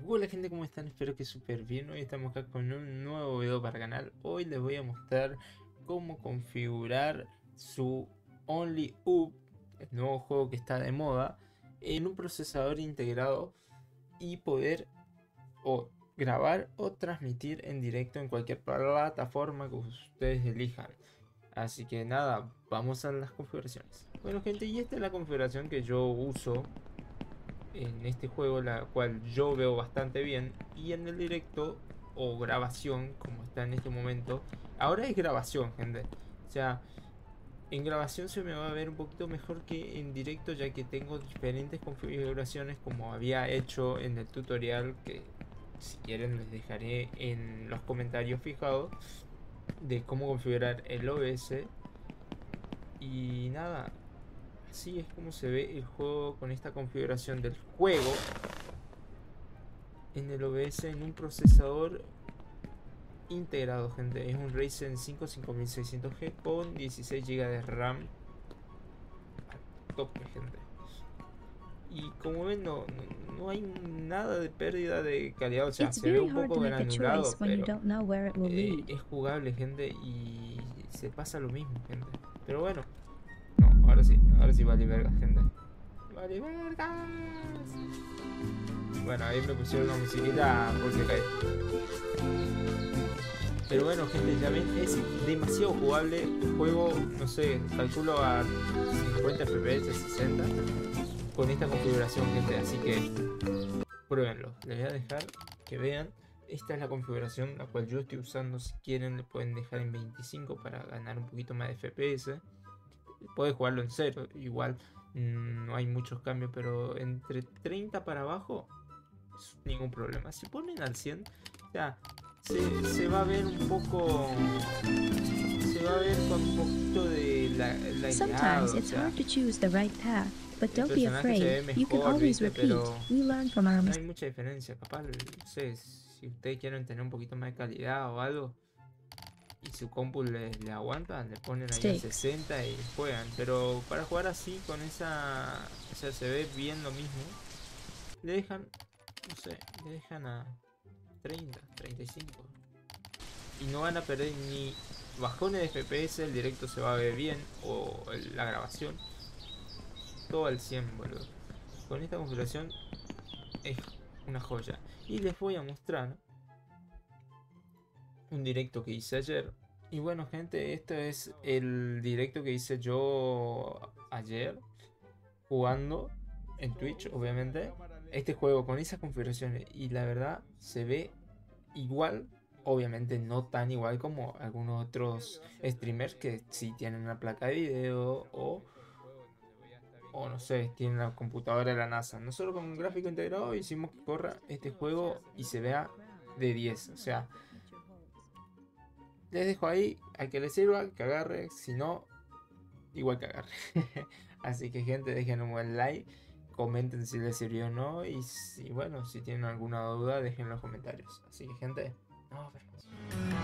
Hola gente, ¿cómo están? Espero que súper bien. Hoy estamos acá con un nuevo video para el canal. Hoy les voy a mostrar cómo configurar su OnlyUp, el nuevo juego que está de moda, en un procesador integrado y poder grabar o transmitir en directo en cualquier plataforma que ustedes elijan. Así que nada, vamos a las configuraciones. Bueno gente, y esta es la configuración que yo uso en este juego, la cual yo veo bastante bien, y en el directo o grabación como está en este momento. Ahora es grabación, gente, o sea, en grabación se me va a ver un poquito mejor que en directo, ya que tengo diferentes configuraciones como había hecho en el tutorial, que si quieren les dejaré en los comentarios fijados, de cómo configurar el OBS. Y nada, así es como se ve el juego con esta configuración del juego en el OBS en un procesador integrado, gente. Es un Ryzen 5 5600G con 16 GB de RAM a tope, gente. Y como ven, no hay nada de pérdida de calidad. O sea, It's se ve very un hard to poco make a choice granulado, when you pero don't know where it will lead. es jugable, gente. Y se pasa lo mismo, gente. Pero bueno, no, ahora sí vale verga, gente. Vale vergas. Bueno, ahí me pusieron una musiquita porque cae. Pero bueno, gente, ya ven, es demasiado jugable el juego. No sé, calculo a 50 FPS, 60 con esta configuración, gente. Así que pruébenlo. Les voy a dejar que vean. Esta es la configuración la cual yo estoy usando. Si quieren, le pueden dejar en 25 para ganar un poquito más de FPS. Puedes jugarlo en 0, igual no hay muchos cambios, pero entre 30 para abajo, ningún problema. Si ponen al 100, ya se va a ver un poco, se va a ver con un poquito de Sometimes lagueado, o it's sea, hard to choose the right path, but el don't be personaje se ve afraid. You can mejor, always viste, repeat. pero We learn from our no hay mistakes. mucha diferencia. Capaz, no sé, si ustedes quieren tener un poquito más de calidad o algo, y su compu le aguanta, le ponen ahí en 60 y juegan. Pero para jugar así, con esa, o sea, se ve bien lo mismo. Le dejan, no sé, le dejan a 30, 35. Y no van a perder ni bajones de FPS, el directo se va a ver bien, o la grabación, todo al 100, boludo. Con esta configuración es una joya. Y les voy a mostrar un directo que hice ayer. Y bueno, gente, este es el directo que hice yo ayer, jugando en Twitch, obviamente, este juego con esas configuraciones. Y la verdad, se ve igual, obviamente no tan igual como algunos otros streamers que sí tienen una placa de video o no sé, tienen la computadora de la NASA. Nosotros con un gráfico integrado hicimos que corra este juego y se vea de 10. O sea, les dejo ahí, a que les sirva, que agarre, si no, igual que agarre. Así que gente, dejen un buen like, comenten si les sirvió o no, y si, bueno, si tienen alguna duda, dejen en los comentarios. Así que gente, nos vemos.